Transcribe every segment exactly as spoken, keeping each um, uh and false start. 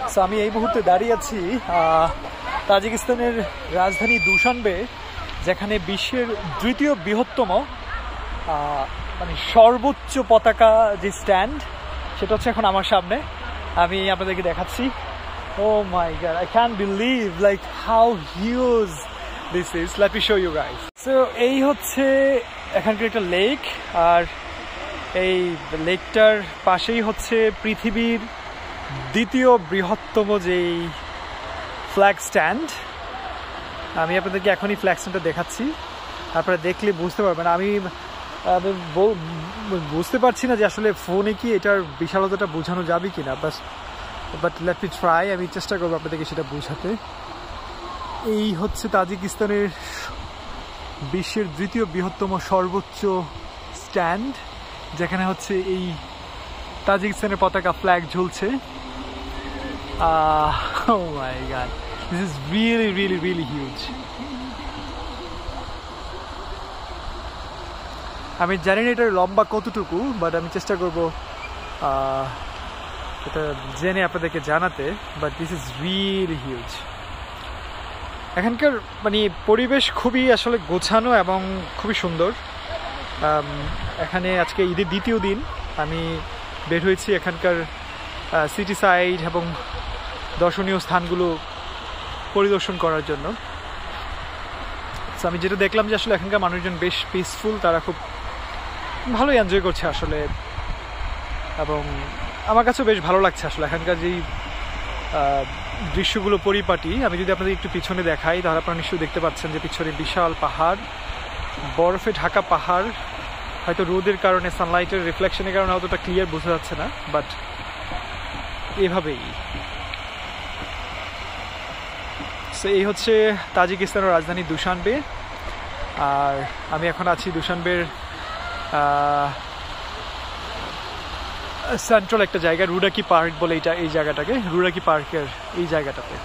So আমি এই মুহূর্তে দাঁড়িয়ে আছি তাজিকিস্তানের রাজধানী দুশানবে, যেখানে বিশ্বের দ্বিতীয় বৃহত্তম মানে সর্বোচ্চ পতাকা যে স্ট্যান্ড, সেটা হচ্ছে এখন আমার সামনে। আমি আপনাদেরকে দেখাচ্ছি। Oh my god, I can't believe like how huge this is. Let me show you guys. So এই হচ্ছে এখানকার একটা লেক, আর এই লেকটার পাশেই হচ্ছে পৃথিবীর দ্বিতীয় বৃহত্তম যেই ফ্ল্যাগ স্ট্যান্ড। আমি আপনাদেরকে এখনই ফ্ল্যাগ স্ট্যান্ডটা দেখাচ্ছি, আপনারা দেখলে বুঝতে পারবেন। আমি বুঝতে পারছি না যে আসলে ফোনে কি এটার বিশালতাটা বোঝানো যাবে কি না, বাস বাট লেট মি ট্রাই। আমি চেষ্টা করবো আপনাদেরকে সেটা বোঝাতে। এই হচ্ছে তাজিকিস্তানের বিশ্বের দ্বিতীয় বৃহত্তম সর্বোচ্চ স্ট্যান্ড, যেখানে হচ্ছে এই তাজিকিস্তানের পতাকা ফ্ল্যাগ ঝুলছে। Oh my god, this is really really really huge. আমি জানি না এটার লম্বা কতটুকু, বাট আমি চেষ্টা করব এটা জেনে আপনাদেরকে জানাতে। But this is really huge. এখানকার মানে পরিবেশ খুবই আসলে গোছানো এবং খুবই সুন্দর। এখানে আজকে ঈদের দ্বিতীয় দিন আমি বের হয়েছি এখানকার সিটি সাইড এবং দর্শনীয় স্থানগুলো পরিদর্শন করার জন্য। আমি যেটা দেখলাম যে আসলে এখানকার মানুষজন বেশ পিসফুল, তারা খুব ভালোই এনজয় করছে আসলে, এবং আমার কাছেও বেশ ভালো লাগছে আসলে এখানকার যেই দৃশ্যগুলো পরিপাটি। আমি যদি আপনাদের একটু পিছনে দেখাই, তাহলে আপনারা নিশ্চয়ই দেখতে পাচ্ছেন যে পিছনে বিশাল পাহাড়, বরফে ঢাকা পাহাড়। হয়তো রোদের কারণে, সানলাইটের রিফ্লেকশনের কারণে অতটা ক্লিয়ার বোঝা যাচ্ছে না, বাট এভাবেই। সো এই হচ্ছে তাজিকিস্তানের রাজধানী দুশানবে, আর আমি এখন আছি দুশানবের সেন্ট্রাল একটা জায়গা, রুডাকি পার্ক বলে এটা, এই জায়গাটাকে রুডাকি পার্কের এই জায়গাটাতে।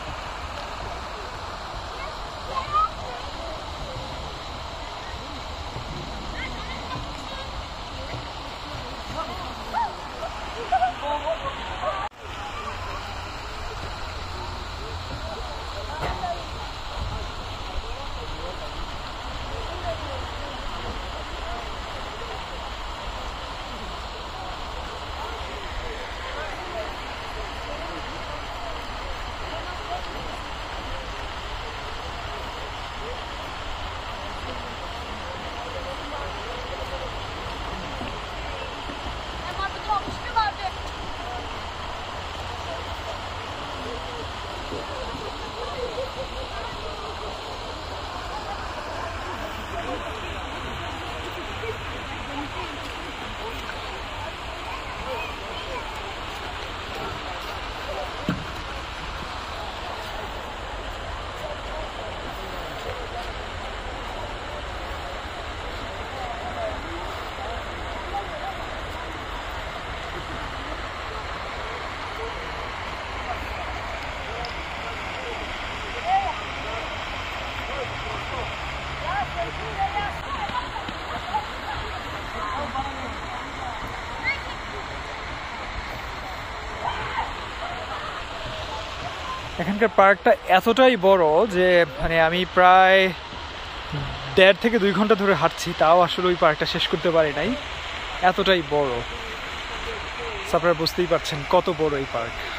এখানকার পার্কটা এতটাই বড় যে মানে আমি প্রায় দেড় থেকে দুই ঘন্টা ধরে হাঁটছি, তাও আসলে ওই পার্কটা শেষ করতে পারি নাই, এতটাই বড়। আপনারা বুঝতেই পারছেন কত বড় এই পার্ক।